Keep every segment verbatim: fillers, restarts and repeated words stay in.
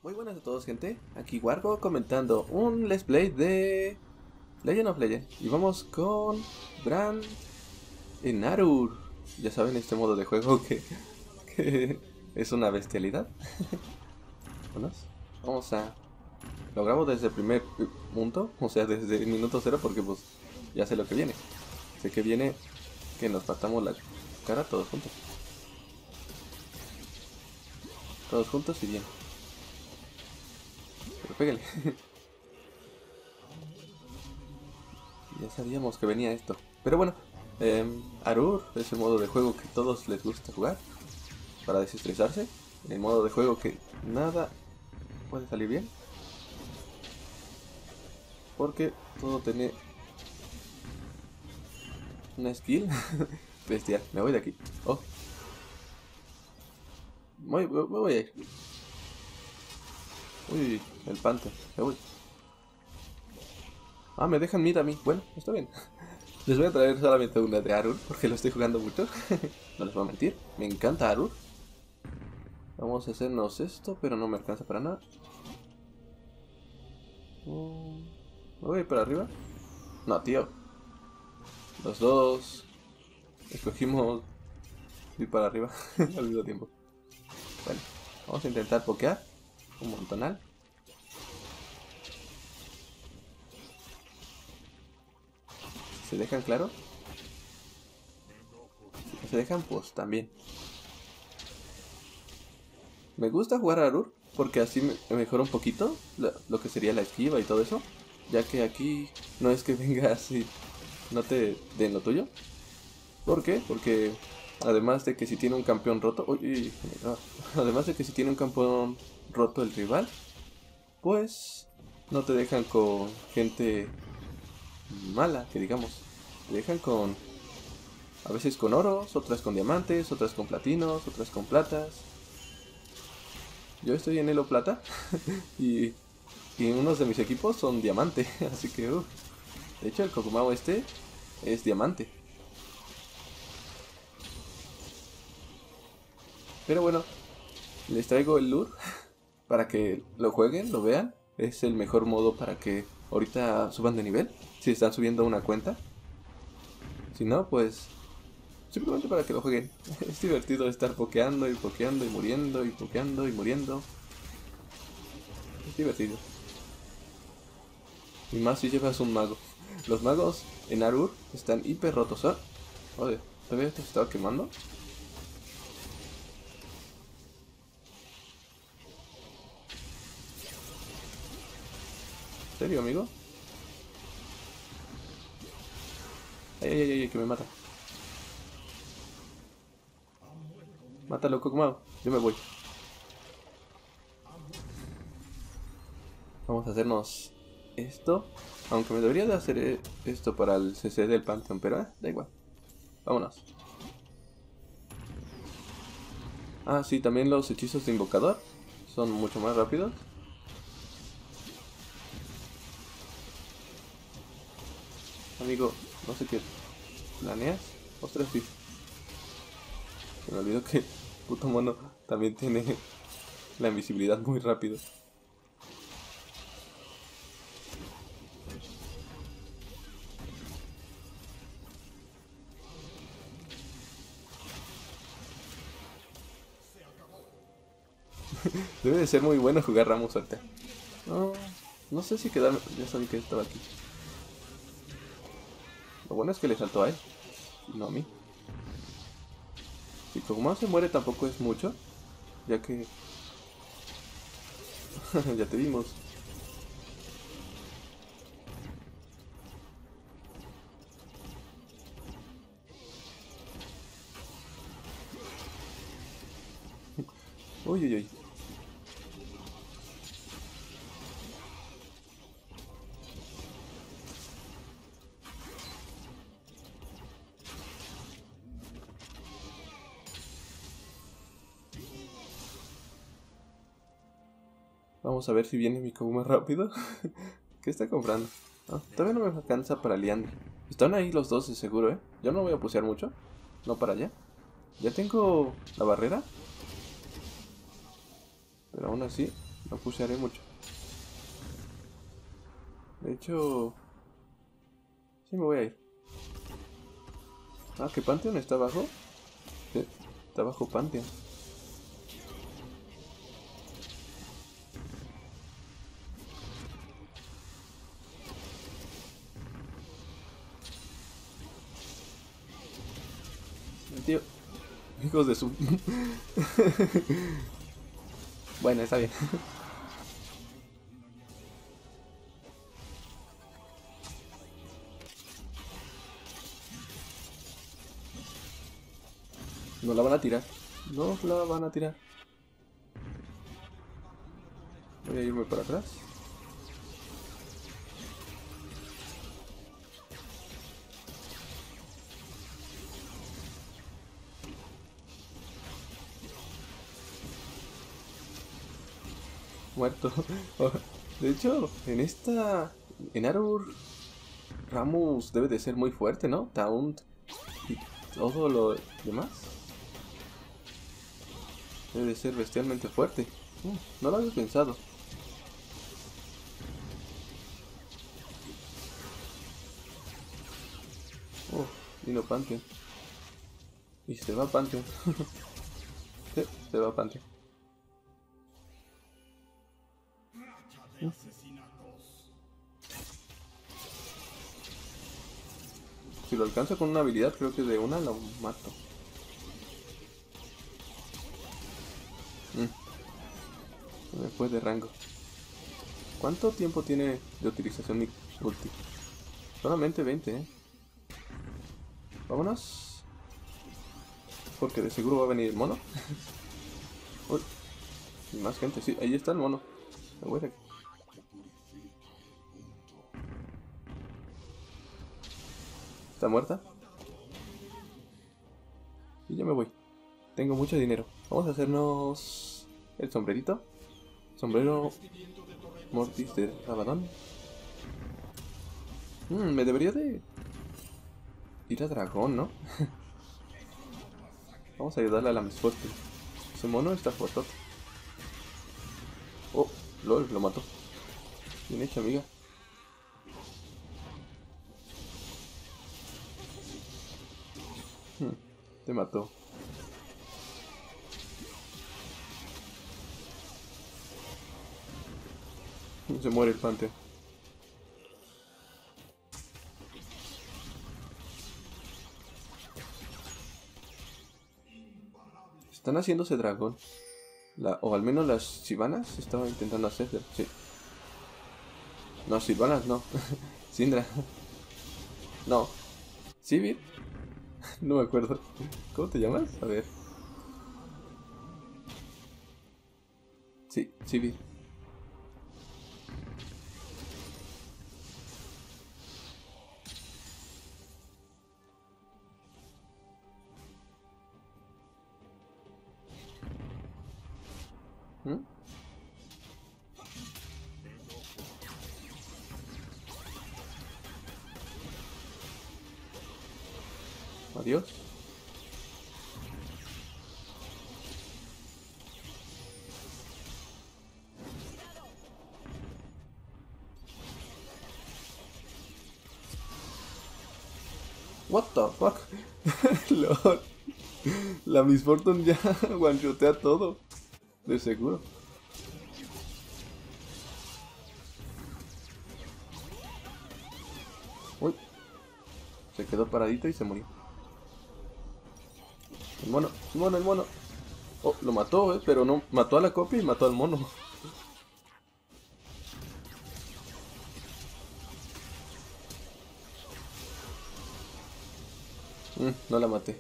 Muy buenas a todos, gente. Aquí Wargo comentando un Let's Play de Legend of Legend. Y vamos con Bran y Narur. Ya saben, este modo de juego que, que es una bestialidad. Vámonos. Vamos a... Lo grabo desde el primer punto, o sea, desde el minuto cero, porque pues ya sé lo que viene. Sé que viene que nos partamos la cara todos juntos. Todos juntos y bien. Pero pégale. Ya sabíamos que venía esto. Pero bueno, eh, Arur es el modo de juego que a todos les gusta jugar para desestresarse. El modo de juego que nada puede salir bien, porque todo tiene una skill bestial. Me voy de aquí. Oh, voy, me voy a ir. Uy, el Panther. Me voy. Ah, me dejan mid a mí. Bueno, está bien. Les voy a traer solamente una de Arur porque lo estoy jugando mucho. No les voy a mentir. Me encanta Arur. Vamos a hacernos esto, pero no me alcanza para nada. Mm, ¿Me voy para arriba? No, tío. Los dos escogimos ir para arriba al mismo tiempo. Bueno, vamos a intentar pokear un montonal. ¿Se dejan claro? Si no se dejan, pues también. Me gusta jugar a Arur porque así me mejora un poquito lo, lo que sería la esquiva y todo eso. Ya que aquí no es que vengas y no te den lo tuyo. ¿Por qué? Porque además de que si tiene un campeón roto... Uy, uy, uy, además de que si tiene un campeón roto el rival, pues no te dejan con gente mala, que digamos. Te dejan con... A veces con oros, otras con diamantes, otras con platinos, otras con platas. Yo estoy en elo plata y, y unos de mis equipos son diamante, así que... Uh, de hecho el Kokumao este es diamante. Pero bueno, les traigo el lure para que lo jueguen, lo vean. Es el mejor modo para que ahorita suban de nivel, si están subiendo una cuenta. Si no, pues simplemente para que lo jueguen. Es divertido estar pokeando y pokeando y muriendo y pokeando y muriendo. Es divertido. Y más si llevas un mago. Los magos en Arur están hiper rotos. ¿Ah? Joder, ¿todavía te estaba quemando? ¿En serio, amigo? Ay, ay, ay, ay, que me mata. Mátalo, Kokumao. Yo me voy. Vamos a hacernos esto. Aunque me debería de hacer esto para el C C del Pantheon, pero eh, da igual. Vámonos. Ah, sí, también los hechizos de invocador son mucho más rápidos. Amigo, no sé qué planeas. Ostras, sí. Se me olvidó que el puto mono también tiene la invisibilidad muy rápido. Debe de ser muy bueno jugar Ramos ahorita. No, no sé si quedarme. Ya sabía que estaba aquí. Lo bueno es que le saltó a él, no a mí. Si Kog'Maw se muere tampoco es mucho, ya que... ya te vimos. Uy, uy, uy. Vamos a ver si viene mi Kog'Maw rápido. ¿Qué está comprando? Ah, todavía no me alcanza para Liandry. Están ahí los dos de seguro, ¿eh? Yo no voy a pusear mucho. No para allá. Ya tengo la barrera. Pero aún así, No pusharé mucho. De hecho... sí me voy a ir. Ah, ¿que Pantheon está abajo? Sí, está abajo Pantheon. Tío, hijos de su... bueno, está bien. No la van a tirar. No la van a tirar. Voy a irme para atrás. Muerto. De hecho, en esta... en Arur... Rammus debe de ser muy fuerte, ¿no? Taunt y todo lo demás. Debe de ser bestialmente fuerte. Uh, no lo había pensado. Oh, vino Pantheon. Y se va Pantheon. Sí, se va Pantheon. Uh. Si lo alcanzo con una habilidad, creo que de una lo mato. Mm. Me fue de rango. ¿Cuánto tiempo tiene de utilización mi ulti? Solamente veinte, ¿eh? Vámonos. Porque de seguro va a venir el mono. Uy. Y más gente, sí. Ahí está el mono. Me voy de aquí. ¿Está muerta? Y yo me voy. Tengo mucho dinero. Vamos a hacernos el sombrerito. Sombrero Mortis de Rabadón. Mm, me debería de ir a dragón, ¿no? Vamos a ayudarle a la más fuerte. Ese mono está fuerte. Oh, lol, lo mató. Bien hecho, amiga. Hmm, te mató. Se muere el Pantheon. Están haciéndose dragón. La, o al menos las Sylvanas estaban intentando hacerse. Sí. No, Sylvanas no. Syndra. No. ¿Sivir? No me acuerdo. ¿Cómo te llamas? A ver. Sí, Sivir. ¿Mm? Adiós. What the fuck? Lord. La Miss Fortune ya one-shotea todo. De seguro. Uy. Se quedó paradito y se murió. El mono, el mono, el mono. Oh, lo mató, eh, pero no. Mató a la copia y mató al mono. Mm, no la maté.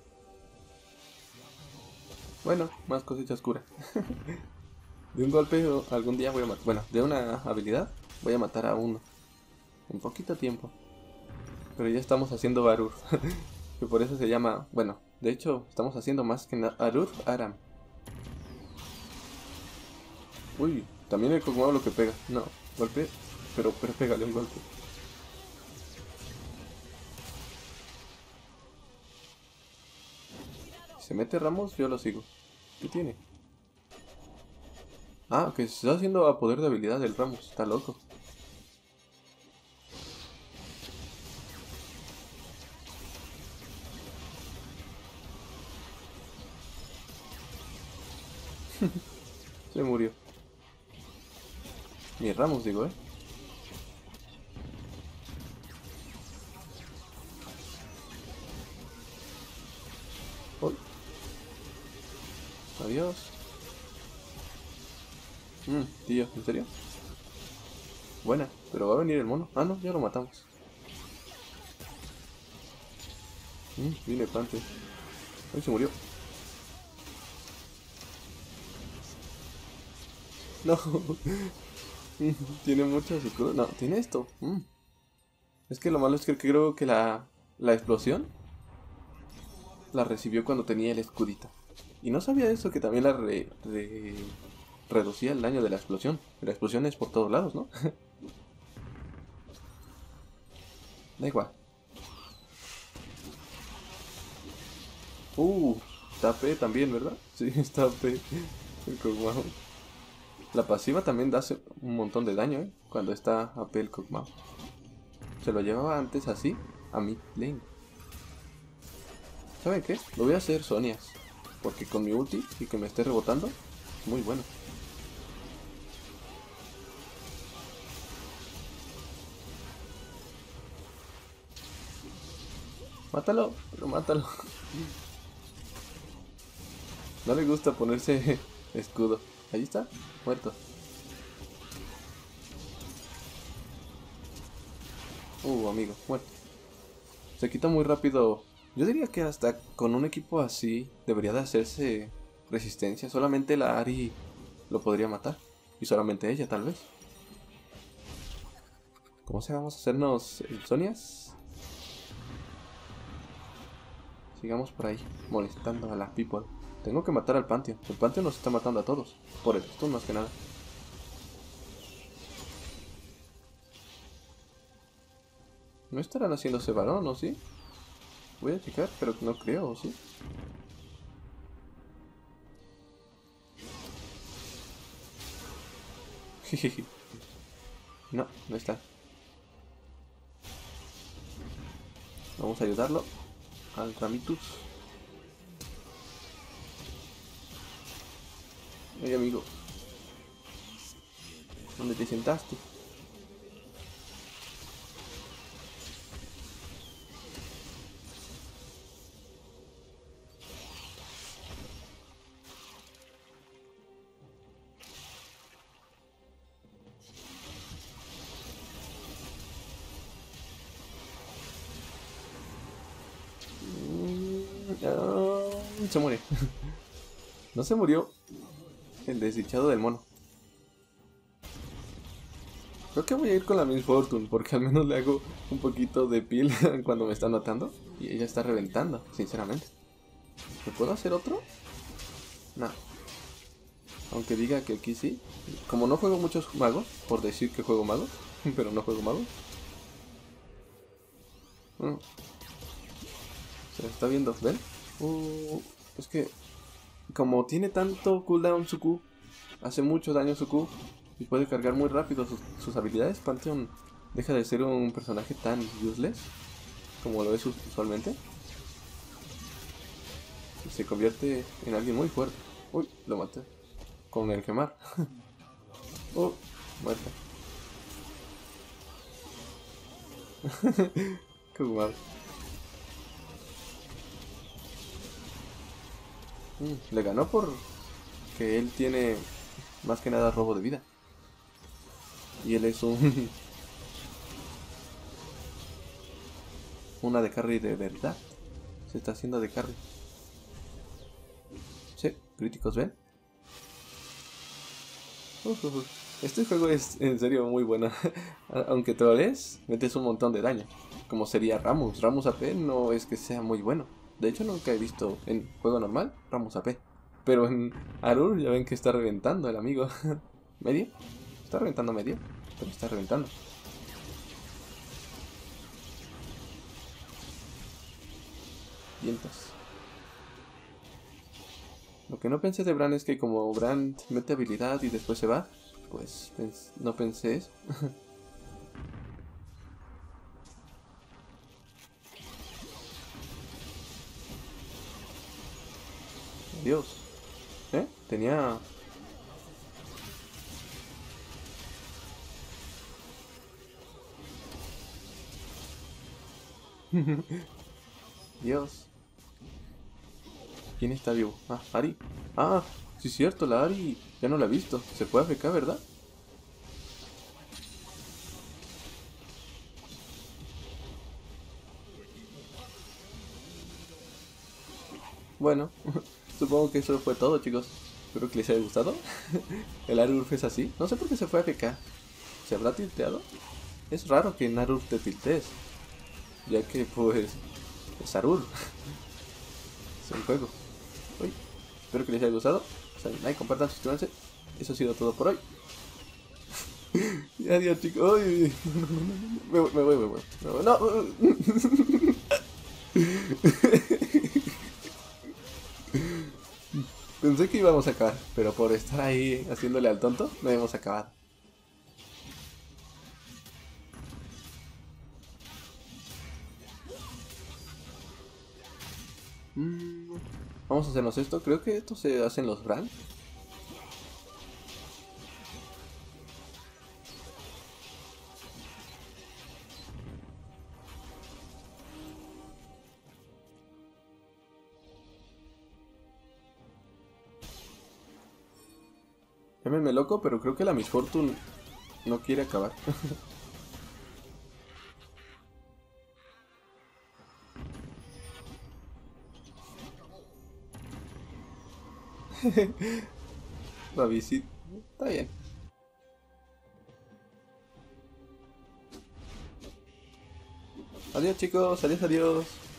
Bueno, más cositas curas. De un golpe algún día voy a matar. Bueno, de una habilidad voy a matar a uno. En poquito tiempo. Pero ya estamos haciendo Arur. Que por eso se llama. Bueno, de hecho, estamos haciendo más que Arur Aram. Uy, también el cogumelo lo que pega. No, golpe. Pero, pero pégale un golpe. Si se mete Ramos, yo lo sigo. ¿Qué tiene? Ah, que se está haciendo a poder de habilidad del Ramos. Está loco. Se murió. Mi Ramos, digo, eh. Uy. Adiós. Mmm, tío, ¿en serio? Buena, pero va a venir el mono. Ah, no, ya lo matamos. Mmm, viene Pante. Ay, se murió. No. Tiene muchos escudos. No, tiene esto. Mm. Es que lo malo es que creo que la, la explosión la recibió cuando tenía el escudito. Y no sabía eso, que también la re, re- reducía el daño de la explosión. La explosión es por todos lados, ¿no? Da igual. Uh, está P también, ¿verdad? Sí, está P. El Kog'Maw. La pasiva también da un montón de daño, ¿eh? Cuando está A P el Kog'Maw. Se lo llevaba antes así a mid lane. ¿Saben qué? Lo voy a hacer Sonias. Porque con mi ulti y que me esté rebotando, es muy bueno. Mátalo, pero mátalo. No le gusta ponerse escudo. Ahí está, muerto. Uh, amigo, muerto. Se quita muy rápido. Yo diría que hasta con un equipo así debería de hacerse resistencia. Solamente la Ari lo podría matar. Y solamente ella, tal vez. ¿Cómo se vamos a hacernos el Sonias? Sigamos por ahí, molestando a la people. Tengo que matar al Pantheon. El Pantheon nos está matando a todos. Por el stun más que nada. ¿No estarán haciéndose varón o sí? Voy a checar, pero no creo, ¿o sí? No, no está. Vamos a ayudarlo al Ramitus. Hey amigo, ¿dónde te sentaste? Mm, no, se muere. No se murió el desdichado del mono. Creo que voy a ir con la Miss Fortune, porque al menos le hago un poquito de pil cuando me están matando. Y ella está reventando, sinceramente. ¿Me puedo hacer otro? No. Aunque diga que aquí sí. Como no juego muchos magos, por decir que juego magos, pero no juego magos. Mm, se está viendo, ¿ven? Uh, es que como tiene tanto cooldown su Q, hace mucho daño su Q y puede cargar muy rápido sus, sus habilidades, Pantheon deja de ser un personaje tan useless como lo es usualmente y se convierte en alguien muy fuerte. Uy, lo maté con el quemar. Oh, muerta. Qué mal. Mm, le ganó por que él tiene más que nada robo de vida. Y él es un una de carry de verdad. Se está haciendo de carry. Sí, críticos, ¿ven? Uf, uf, uf. Este juego es en serio muy bueno. Aunque trolees, metes un montón de daño. Como sería Ramus. Ramus A P no es que sea muy bueno. De hecho nunca he visto en juego normal Ramus A P. Pero en Arur ya ven que está reventando el amigo. ¿Medio? Está reventando medio. Pero está reventando. Vientos. Lo que no pensé de Bran es que como Bran mete habilidad y después se va, pues pens no pensé eso. Dios. ¿Eh? Tenía... Dios. ¿Quién está vivo? Ah, Ari. Ah, sí es cierto, la Ari ya no la he visto. Se puede A F K, ¿verdad? Bueno, supongo que eso fue todo, chicos. Espero que les haya gustado. El Arurf es así. No sé por qué se fue A F K. ¿Se habrá tilteado? Es raro que en Arurf te tiltees, ya que pues es Arur. Es un juego. Uy, espero que les haya gustado. Salen like, compartan, suscríbanse. Eso ha sido todo por hoy. Y adiós, chicos. Uy, me voy, me voy, me voy. Me voy. No. Pensé que íbamos a acabar, pero por estar ahí haciéndole al tonto, no hemos acabado. Mm, vamos a hacernos esto. Creo que esto se hace en los Bran. Llámenme loco, pero creo que la Miss Fortune no quiere acabar. Babicit. Está bien. Adiós, chicos. Adiós, adiós.